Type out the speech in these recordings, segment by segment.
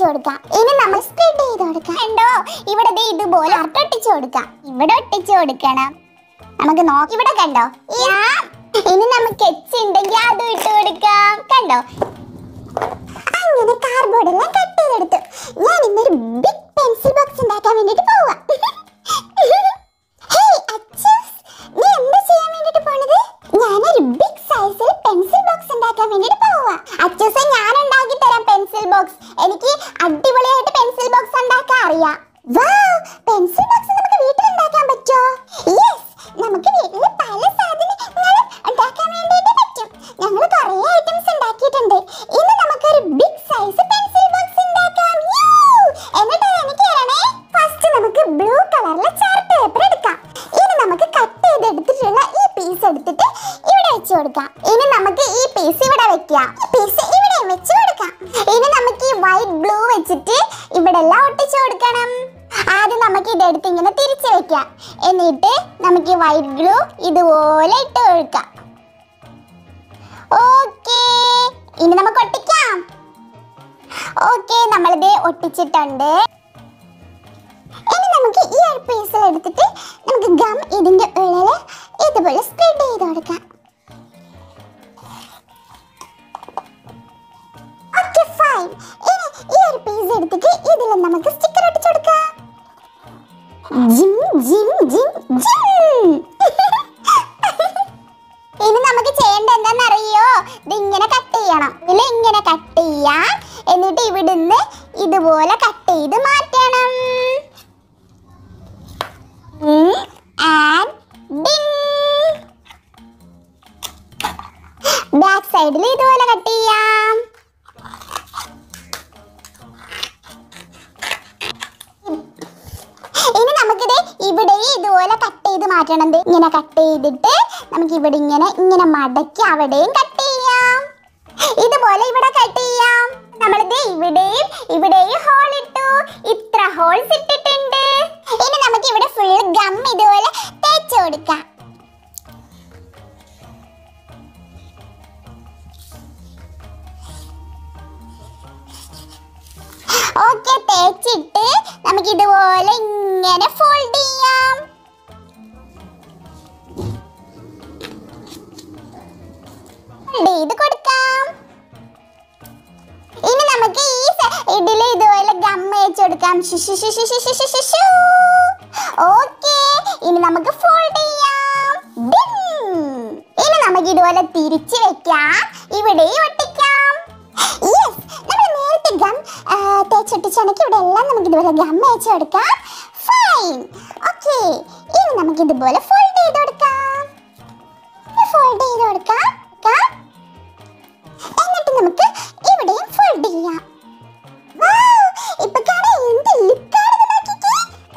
കൊടുക്കാം. ഇനി നമ്മൾ സ്പ്രെഡ് ചെയ്ത് കൊടുക്കാം. കണ്ടോ, ഇവിടെ ഇതുപോലെ ഒട്ടിച്ചു കൊടുക്കാം. ഇവിടെ ഒട്ടിച്ചു കൊടുക്കണം. നമുക്ക് നോക്കി ഇവിടെ കണ്ടോ. ഇനി നമുക്ക് എച്ച് ഉണ്ടെങ്കിൽ അത് ഇട്ട് കൊടുക്കാം. കണ്ടോ, അങ്ങനെ കാർഡ്ബോർഡ് എല്ലാം കട്ട് ചെയ്തെടുത്തു. ഞാൻ ഇന്നൊരു ബിഗ് പെൻസിൽ ബോക്സ് ഉണ്ടാക്കാൻ വേണ്ടിട്ട് പോവാ. നീ എന്താ ചെയ്യാൻ വേണ്ടിട്ട് പോണത്? ഞാനൊരു ബിഗ് സൈസിൽ പെൻസിൽ ബോക്സ് ഉണ്ടാക്കാൻ വേണ്ടിട്ട് പോവാ. അച്ഛൂസെ, ഞാൻ ഉണ്ടാക്കി തരാം പെൻസിൽ ബോക്സ്. എനിക്ക് അടിപൊളിയായിട്ട് പെൻസിൽ ബോക്സ് ഉണ്ടാക്കാൻ അറിയാം. പെൻസിൽ ബോക്സ് നമുക്ക് വീട്ടിൽ ഉണ്ടാക്കാൻ പറ്റോ? യെസ്, നമുക്ക് വീട്ടിൽ പല സാധനങ്ങളും ഉണ്ടാക്കാൻ വേണ്ടിയിട്ട് പറ്റും. ഞങ്ങൾ കുറേ ഐറ്റംസ് ഉണ്ടാക്കിയിട്ടുണ്ട്. ഇന്ന് നമുക്കൊരു ബിഗ് സൈസ് പെൻസിൽ ബോക്സ് ഉണ്ടാക്കാം. എന്നിട്ട് എനിക്ക് തരണേ. ഫസ്റ്റ് നമുക്ക് ബ്ലൂ കളറിലെ ചാർട്ട് പേപ്പർ എടുക്കാം. ഇനി നമുക്ക് കട്ട് ചെയ്തെടുത്തിട്ടുള്ള ഈ പീസ് എടുത്തിട്ട് ഇവിടെ വെച്ച് കൊടുക്കാം. ഇനി നമുക്ക് ഈ പീസ് ഇവിടെ വെക്കാം. ഈ പീസ് ഇവിടെ വെച്ച് കൊടുക്കാം. ഇനി നമുക്ക് ഈ വൈറ്റ് ബ്ലൂ വെച്ചിട്ട് ഇവിടെ എല്ലാം ഒട്ടിച്ചു കൊടുക്കണം. ആദ്യം നമുക്ക് ഇതെടുത്ത് ഇങ്ങനെ തിരിച്ചു വെക്കാം. എന്നിട്ട് നമുക്ക് ഈ വൈറ്റ് ഗ്ലൂ ഇതുപോലെ ഇട്ട് കൊടുക്കാം. ഓക്കേ, ഇനി നമുക്ക് ഒട്ടിക്കാം. ഓക്കേ, നമ്മളിത് ഒട്ടിച്ചിട്ടുണ്ട്. ഇനി നമുക്ക് ഈ ഒരു പീസിൽ എടുത്തിട്ട് നമുക്ക് ഗം ഇതിന്റെ ഉള്ളിൽ ഇതുപോലെ സ്പ്രെഡ് ചെയ്ത് കൊടുക്കാം. Okay, fine. ഇനി ഈ ഒരു പീസ് എടുത്തിട്ട് ഇതിൽ നമുക്ക് സ്റ്റിക്കർ ഒട്ടിച്ചു കൊടുക്കാം. ജിം ജിം ജിം ജിം. ഇനി നമുക്ക് ചെയ്യേണ്ട എന്താണെന്നറിയോ? ഇതിങ്ങനെ കട്ട് ചെയ്യണം. ഇതിൽ ഇങ്ങനെ കട്ട് ചെയ്യാം. എന്നിട്ട് ഇവിടുന്ന് ഇതുപോലെ കട്ട് ചെയ്ത് മാറ്റണം. ബാക്ക് സൈഡിൽ ഇതുപോലെ കട്ട് ചെയ്യാം. ഇനി നമുക്കിത് ഇവിടെ ഇതുപോലെ കട്ട് ചെയ്ത് മാറ്റണം. ഇങ്ങനെ കട്ട് ചെയ്തിട്ട് നമുക്ക് ഇവിടെ ഇങ്ങനെ മടക്കി അവിടെയും കട്ട് ചെയ്യാം. ഇതുപോലെ ഇവിടെ കട്ട് ചെയ്യാം. നമ്മളിത് ഇവിടെയും ഹോൾ ഇട്ടു. ഇത്ര ഹോൾസ് ഇട്ടിട്ടുണ്ട്. ഇനി നമുക്ക് ഇവിടെ ഫുൾ ഗം ഇതുപോലെ തേച്ച് കൊടുക്കാം. ഓക്കെ, തേച്ചിട്ട് നമുക്ക് ഇതുപോലെ ഇങ്ങനെ ഫോൾഡ് ചെയ്യാം. ഇത് കൊടുക്കാം. ഇനി നമുക്ക് ഈ സൈഡിൽ ഇതുപോലെ ഗം വെച്ച് കൊടുക്കാം. ഓക്കെ, ഇനി നമുക്ക് ഫോൾഡ് ചെയ്യാം. ഇനി നമുക്ക് ഇതുപോലെ തിരിച്ചു വെക്കാം. ഇവിടെയും ഒട്ടിക്കാം. യെസ്, നമ്മൾ നേരത്തെ ഗം തേച്ചൊട്ടിച്ചാണെങ്കിൽ ഇവിടെ എല്ലാം നമുക്ക് ഇതുപോലെ ഗം വെച്ച് കൊടുക്കാം. ഫൈൻ. ഓക്കെ, ഇനി നമുക്ക് ഇതുപോലെ ഫോൾഡ് ചെയ്ത് കൊടുക്കാം. ഫോൾഡ് ചെയ്ത് കൊടുക്കാം. എന്നിട്ട് നമുക്ക് ഇവിടെയും ഫോൾഡ് ചെയ്യാം. ഇപ്പൊ കാണാൻ എന്ത് ലുക്കാണ് നോക്കിക്കേ.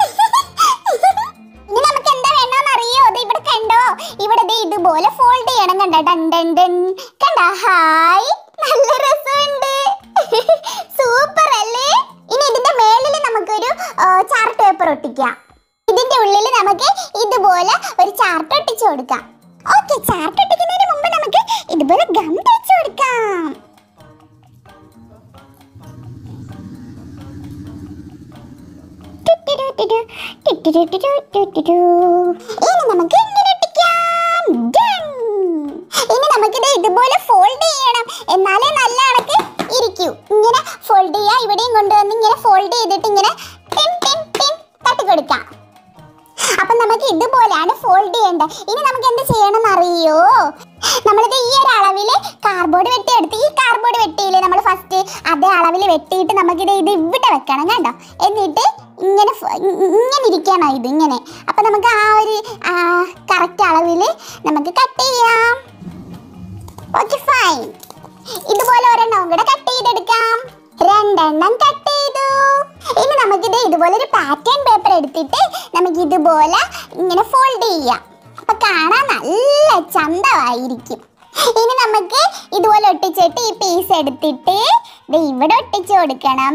ഇനി നമുക്ക് എന്താ വേണമെന്ന് അറിയോ? ഇവിടെ കണ്ടോ, ഇവിടെ ഇതുപോലെ ഫോൾഡ് ചെയ്യണം. കണ്ടോ, ഡൺ ഡൺ ഡൺ. കണ്ടോ, ഹായ്, നല്ല രസമുണ്ട്. സൂപ്പർ അല്ലേ? ഇനി ഇതിന്റെ മേളിൽ നമുക്കൊരു ചാർട്ട് പേപ്പർ ഒട്ടിക്കാം. ഇതിന്റെ ഉള്ളിൽ നമുക്ക് ഇതുപോലെ ഒരു ചാർട്ട് ഒട്ടിച്ചു കൊടുക്കാം. ഓക്കെ, ചാർട്ട് ഒട്ടിക്കുന്നതിന് മുമ്പ് നമുക്ക് ഇതുപോലെ ഗം തേച്ച് കൊടുക്കാം. ഇനി നമുക്ക് ഇങ്ങനെ ഒട്ടിക്കാം. ഇനി നമുക്കിത് ഇതുപോലെ ഫോൾഡ് ചെയ്യണം. എന്നാലേ നല്ല കണക്ക് ഇരിക്കൂ. ഇങ്ങനെ ഫോൾഡ് ചെയ്യാം. ഇവിടെയും കൊണ്ടുവന്ന് ഇങ്ങനെ ഫോൾഡ് ചെയ്തിട്ട് ഇങ്ങനെ തട്ടി കൊടുക്കാം. അപ്പൊ നമുക്ക് ഇതുപോലെയാണ് ഫോൾഡ് ചെയ്യേണ്ടത്. ഇനി നമുക്ക് എന്ത് ചെയ്യണം അറിയോ? നമ്മളിത് ഈ ഒരു അളവില് കാർഡ്ബോർഡ് വെട്ടിയെടുത്ത് ഈ കാർഡ്ബോർഡ് വെട്ടിയില്ലേ നമ്മൾ ഫസ്റ്റ്, അതേ അളവിൽ വെട്ടിയിട്ട് നമുക്കിത് ഇവിടെ വെക്കണം. കണ്ടോ, എന്നിട്ട് ഇങ്ങനെ ഇരിക്കണം. ഇത് ഇങ്ങനെ. അപ്പൊ നമുക്ക് ആ ഒരു കറക്റ്റ് അളവിൽ നമുക്ക് കട്ട് ചെയ്യാം. Okay, fine. ഇതുപോലെ ഒരെണ്ണം കൂടെ കട്ട് ചെയ്തെടുക്കാം. രണ്ടെണ്ണം കട്ട് ചെയ്തു. ഇനി നമുക്കിത് ഇതുപോലെ ഒരു പാറ്റേൺ പേപ്പർ എടുത്തിട്ട് നമുക്ക് ഇതുപോലെ ഇങ്ങനെ ഫോൾഡ് ചെയ്യാം. അപ്പൊ കാണാൻ നല്ല ചന്തമായിരിക്കും. ഇനി നമുക്ക് ഇതുപോലെ ഒട്ടിച്ചിട്ട് ഈ പീസ് എടുത്തിട്ട് ഇവിടെ ഒട്ടിച്ചു കൊടുക്കണം.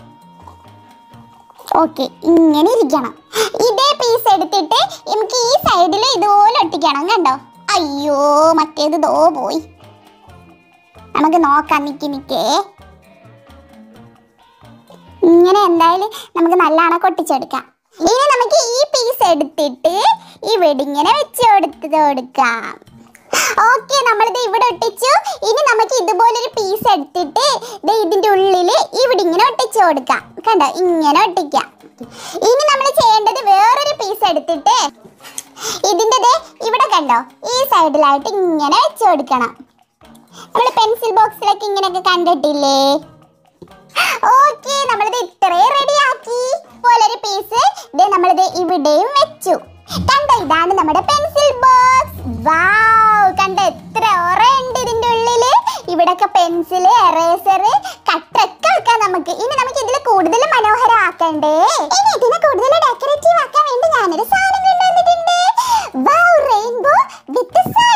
ഓക്കെ, ഇങ്ങനെ ഇരിക്കണം. ഇതേ പീസ് എടുത്തിട്ട് നമുക്ക് ഈ സൈഡിൽ ഇതുപോലെ ഒട്ടിക്കണം. കണ്ടോ, അയ്യോ, മറ്റേത് ദോ പോയി. നമുക്ക് നോക്കാം. നിക്കേ ഇങ്ങനെ എന്തായാലും നമുക്ക് നല്ലോണം കൊട്ടിച്ചെടുക്കാം. ഇനി നമുക്ക് ഈ പീസ് എടുത്തിട്ട് ഇവിടെ ഇങ്ങനെ വെച്ച് കൊടുക്കാം. ഓക്കെ, നമ്മളിത് ഇവിടെ ഒട്ടിച്ചു. ഇനി നമുക്ക് ഇതുപോലൊരു പീസ് എടുത്തിട്ട് ഇതിന്റെ ഉള്ളില് ഇവിടെ ഇങ്ങനെ ഒട്ടിച്ചു കൊടുക്കാം. കണ്ടോ, ഇങ്ങനെ ഒട്ടിക്കാം. ഇനി നമ്മൾ ചെയ്യേണ്ടത് വേറൊരു പീസ് എടുത്തിട്ട് ഇതിന്റെ ഇവിടെ കണ്ടോ ഈ സൈഡിലായിട്ട് ഇങ്ങനെ വെച്ച് കൊടുക്കണം. നമ്മൾ പെൻസിൽ ബോക്സിലൊക്കെ ഇങ്ങനെയൊക്കെ കണ്ടിട്ടില്ലേ? ഓക്കെ, നമ്മളിത് ഇത്രയും റെഡിയാക്കി. പോലൊരു പീസ് നമ്മളിത് ഇവിടെയും വെച്ചു. കണ്ടോ, ഇതാണ് നമ്മുടെ പെൻസിൽ ബോക്സ്. വാവ്, കണ്ടോ എത്ര ഓറയുണ്ട് ഇതിന്റെ ഉള്ളില്. ഇവിടൊക്കെ പെൻസിൽ, എറേസർ, കട്ടൊക്കെ വെക്കാം നമുക്ക്. ഇനി നമുക്ക് ഇതിൽ കൂടുതൽ മനോഹരമാക്കണ്ടേ? ഇനി ഇതിനെ കൂടുതൽ ഡെക്കറേറ്റീവ് ആക്കാൻ വേണ്ടി ഞാനൊരു സാധനം കൊണ്ടുവന്നിട്ടുണ്ട്. Wow, rainbow with sun.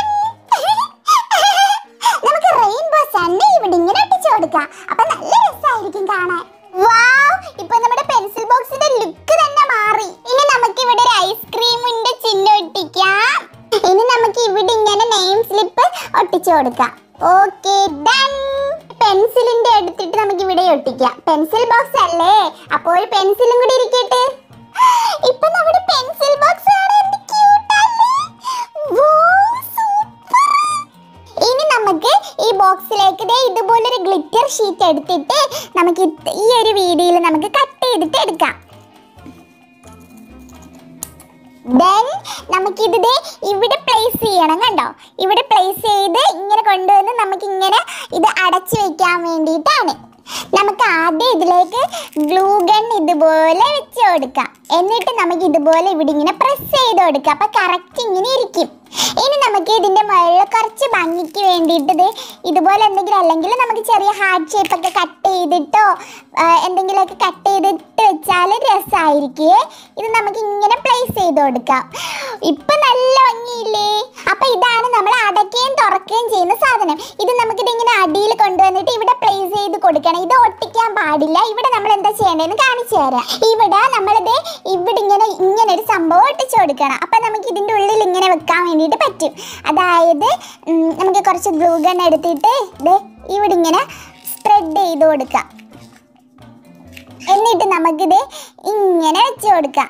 നമുക്ക് റെയിൻബോ സണ്ണ് ഇവിടെ ഇങ്ങനെ ഒട്ടിച്ചു കൊടുക്കാം. അപ്പൊ നല്ല രസമായിരിക്കും കാണാൻ. വാവ്, ഇപ്പൊ നമ്മുടെ പെൻസിൽ ബോക്സിന്റെ ലുക്ക് തന്നെ മാറി. ഇനി നമുക്ക് ഇവിടെ ഒരു ഐസ്ക്രീമിന്റെ ചിഹ്നം ഒട്ടിക്കാം. ഇനി നമുക്ക് ഇവിടെ ഇങ്ങനെ നെയിം സ്ലിപ്പ് ഒട്ടിച്ചു കൊടുക്കാം. Okay, done. പെൻസിലിന്റെ എടുത്തിട്ട് നമുക്ക് ഇവിടെ ഒട്ടിക്കാം. പെൻസിൽ ബോക്സ് അല്ലേ, അപ്പൊ ഒരു പെൻസിലും കൂടി ഇരിക്കട്ടെ. ഇപ്പൊ നമ്മുടെ പെൻസിൽ ബോക്സ് ആണ്. എന്ത് ക്യൂട്ട് അല്ലേ? Wow, super. ഇനി നമുക്ക് ഈ ബോക്സിലേക്ക് ഇതുപോലൊരു ഗ്ലിറ്റർ ഷീറ്റ് എടുത്തിട്ട് നമുക്ക് ഈ ഒരു വീഡിയോയിൽ നമുക്ക് കട്ട് ചെയ്തിട്ട് എടുക്കാം. ദെൻ നമുക്കിത് ഇവിടെ പ്ലേസ് ചെയ്യണം. കണ്ടോ, ഇവിടെ പ്ലേസ് ചെയ്ത് ഇങ്ങനെ കൊണ്ടുവന്ന് നമുക്ക് ഇങ്ങനെ ഇത് അടച്ചു വെക്കാൻ വേണ്ടിയിട്ടാണ്. നമുക്ക് ആദ്യം ഇതിലേക്ക് ഗ്ലൂ ഗൺ ഇതുപോലെ വെച്ച് കൊടുക്കാം. എന്നിട്ട് നമുക്ക് ഇതുപോലെ ഇവിടെ ഇങ്ങനെ പ്രസ് ചെയ്ത് കൊടുക്കാം. അപ്പൊ കറക്റ്റ് ഇങ്ങനെ ഇരിക്കും. ഇനി നമുക്ക് ഇതിന്റെ മുകളിൽ കുറച്ച് ഭംഗിക്ക് വേണ്ടിയിട്ട് ഇതുപോലെ എന്തെങ്കിലും, അല്ലെങ്കിൽ നമുക്ക് ചെറിയ ഹാർട്ട് ഷേപ്പ് ഒക്കെ കട്ട് ചെയ്തിട്ടോ എന്തെങ്കിലുമൊക്കെ കട്ട് ചെയ്തിട്ട് വെച്ചാൽ രസമായിരിക്കും. ഇത് നമുക്ക് ഇങ്ങനെ പ്ലേസ് ചെയ്ത് കൊടുക്കാം. ഇപ്പൊ നല്ല ഭംഗിയില്ലേ? അപ്പൊ ഇതാണ് നമ്മൾ അടയ്ക്കുകയും തുറക്കുകയും ചെയ്യുന്ന സാധനം. ഇത് നമുക്കിത് ഇങ്ങനെ അടിയിൽ കൊണ്ടുവന്നിട്ട് ഇവിടെ പ്ലേസ് ചെയ്ത് കൊടുക്കണം. ഇത് ഒട്ടിക്കാൻ പാടില്ല. ഇവിടെ നമ്മൾ എന്താ ചെയ്യേണ്ടതെന്ന് കാണിച്ചു തരാം. ഇവിടെ നമ്മളിത് ഇവിടെ ഇങ്ങനെ ഒരു സംഭവം ഒട്ടിച്ചു കൊടുക്കണം. അപ്പൊ നമുക്ക് ഇതിന്റെ ഉള്ളിൽ ഇങ്ങനെ വെക്കാൻ വേണ്ടിയിട്ട് പറ്റും. അതായത് നമുക്ക് കുറച്ച് ഗ്ലൂ ഗൺ എടുത്തിട്ട് ഇവിടെ ഇങ്ങനെ സ്പ്രെഡ് ചെയ്ത് കൊടുക്കാം. എന്നിട്ട് നമുക്കിത് ഇങ്ങനെ വെച്ച് കൊടുക്കാം.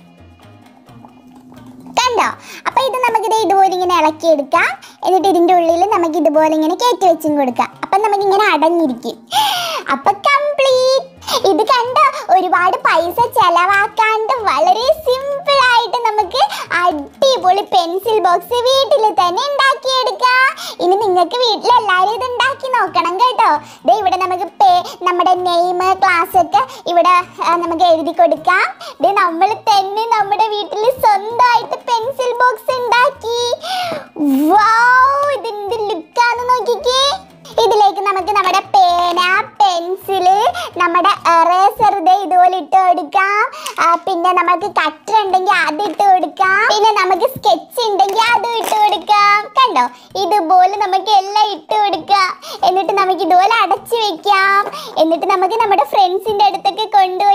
കണ്ടോ? അപ്പൊ ഇത് നമുക്കിത് ഇതുപോലെ ഇങ്ങനെ ഇളക്കിയെടുക്കാം. എന്നിട്ട് ഇതിന്റെ ഉള്ളിൽ നമുക്ക് ഇതുപോലെ ഇങ്ങനെ കയറ്റി വെച്ചും കൊടുക്കാം. അപ്പൊ നമുക്കിങ്ങനെ അടങ്ങിയിരിക്കും. അപ്പൊ കംപ്ലീറ്റ്. ഇത് കണ്ടോ, ഒരുപാട് പൈസ ചെലവാക്കാണ്ട് വളരെ സിമ്പിൾ ആയിട്ട് നമുക്ക് അടിപൊളി പെൻസിൽ ബോക്സ് വീട്ടിൽ തന്നെ ഉണ്ടാക്കിയെടുക്കാം. ഇനി നിങ്ങൾക്ക് വീട്ടിലെല്ലാവരും ഇത് ഉണ്ടാക്കി നോക്കണം കേട്ടോ. ഇവിടെ നമുക്ക് നമ്മുടെ നെയിം, ക്ലാസ് ഒക്കെ ഇവിടെ നമുക്ക് എഴുതി കൊടുക്കാം. നമ്മൾ തന്നെ നമ്മുടെ വീട്ടിൽ സ്വന്തമായിട്ട് പെൻസിൽ ബോക്സ് ഉണ്ടാക്കി. വാവ്, ഇതിന്റെ ലുക്കാന്ന് നോക്കിക്കേ. ഇതിലേക്ക് നമുക്ക് നമ്മുടെ പേന, പെൻസില്, നമ്മുടെ എറേസർ ഇതുപോലെ ഇട്ട് കൊടുക്കാം. പിന്നെ നമുക്ക് കട്ടർ ഉണ്ടെങ്കിൽ അത് ഇട്ട് കൊടുക്കാം. പിന്നെ നമുക്ക് സ്കെച്ച് ഉണ്ടെങ്കിൽ അതും ഇട്ട് കൊടുക്കാം. കണ്ടോ, ഇതുപോലെ നമുക്ക് എല്ലാം ഇട്ട് കൊടുക്കാം. എന്നിട്ട് നമുക്ക് ഇതുപോലെ അടച്ചു വെക്കാം. എന്നിട്ട് നമുക്ക് നമ്മുടെ ഫ്രണ്ട്സിന്റെ അടുത്തൊക്കെ കൊണ്ടുപോയി